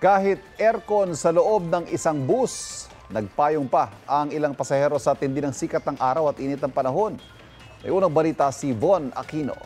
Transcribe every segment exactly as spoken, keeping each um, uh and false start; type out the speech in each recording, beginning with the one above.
Kahit aircon sa loob ng isang bus, nagpayong pa ang ilang pasahero sa tindi ng sikat ng araw at init ng panahon. May unang balita si Von Aquino.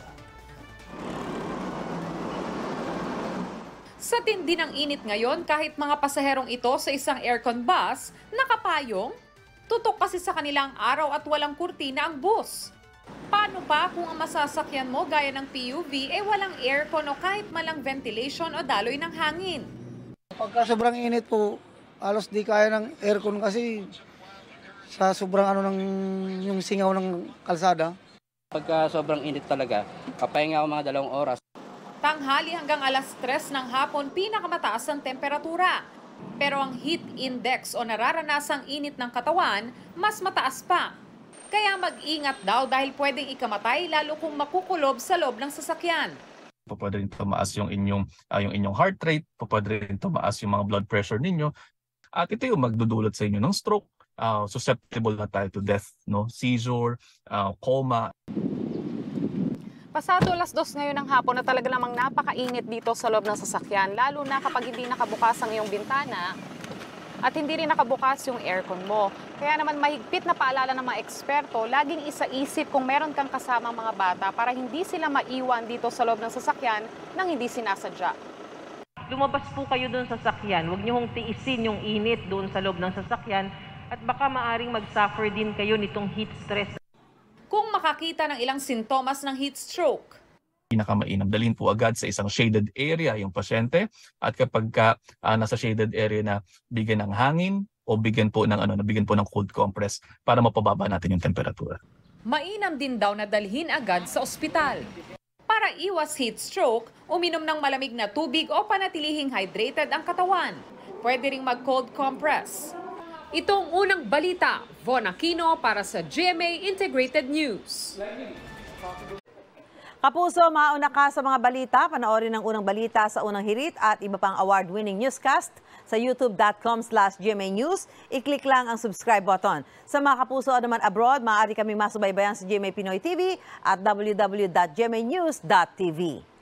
Sa tindi ng init ngayon, kahit mga pasaherong ito sa isang aircon bus, nakapayong, tutok kasi sa kanilang araw at walang kurtina ang bus. Paano pa kung ang masasakyan mo gaya ng P U V ay eh walang aircon o kahit malang ventilation o daloy ng hangin? Pagka sobrang init po, halos di kaya ng aircon kasi sa sobrang ano ng yung singaw ng kalsada. Pagka sobrang init talaga, papahinga ako mga dalawang oras. Tanghali hanggang alas tres ng hapon pinakamataas ang temperatura. Pero ang heat index o nararanasang init ng katawan, mas mataas pa. Kaya mag-ingat daw dahil pwedeng ikamatay lalo kung makukulob sa loob ng sasakyan. Pwede rin tumaas yung inyong, uh, yung inyong heart rate, pwede rin tumaas yung mga blood pressure ninyo. At ito yung magdudulot sa inyo ng stroke, uh, susceptible na tayo to death, no? Seizure, uh, coma. Pasado alas dos ngayon ng hapon na talaga namang napakainit dito sa loob ng sasakyan, lalo na kapag hindi nakabukas ang iyong bintana at hindi rin nakabukas yung aircon mo. Kaya naman mahigpit na paalala ng mga eksperto, laging isaisip kung meron kang kasama mga bata para hindi sila maiwan dito sa loob ng sasakyan nang hindi sinasadya. Lumabas po kayo doon sa sasakyan, huwag niyo hong tiisin yung init doon sa loob ng sasakyan at baka maaring mag-suffer din kayo nitong heat stress. Kung makakita ng ilang sintomas ng heat stroke, Pinakamainam, dalhin po agad sa isang shaded area yung pasyente at kapag ka, uh, nasa shaded area na bigyan ng hangin o bigyan po ng ano, nabigyan po ng cold compress para mapababa natin yung temperatura. mainam din daw na dalhin agad sa ospital. Para iwas heat stroke, uminom ng malamig na tubig o panatilihing hydrated ang katawan. Pwede ring mag-cold compress. Itong unang balita, Von Aquino para sa G M A Integrated News. Kapuso, mauna ka sa mga balita. Panoorin ang unang balita sa unang hirit at iba pang award-winning newscast sa youtube dot com slash G M A News. I-click lang ang subscribe button. Sa mga kapuso naman abroad, maaari kami masubaybayan sa G M A Pinoy T V at w w w dot g m a news dot t v.